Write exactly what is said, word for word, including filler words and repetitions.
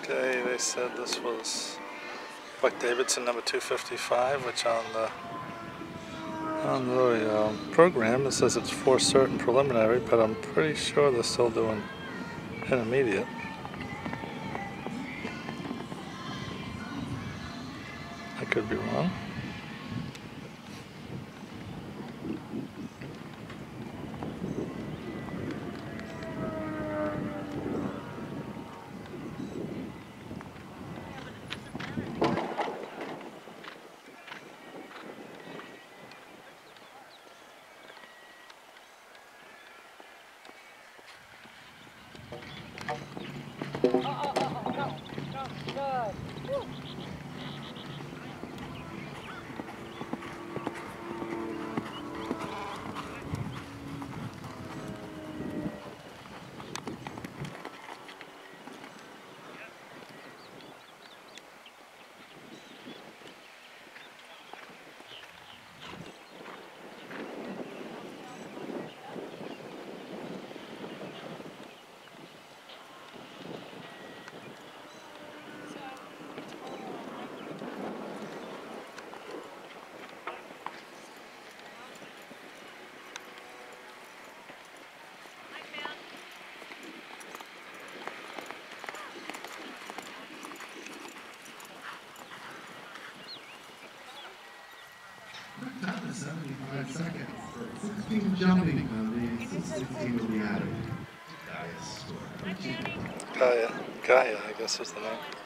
Okay, they said this was like Davidson number two fifty-five, which on the on the um, program it says it's for certain preliminary, but I'm pretty sure they're still doing intermediate. I could be wrong. Oh, oh, oh, oh, no, no, good. Woo. Time is seventy-five seconds. sixteen jumping on the sixteen will be added. Gaya's score. Gaya, Gaya, I guess is the name.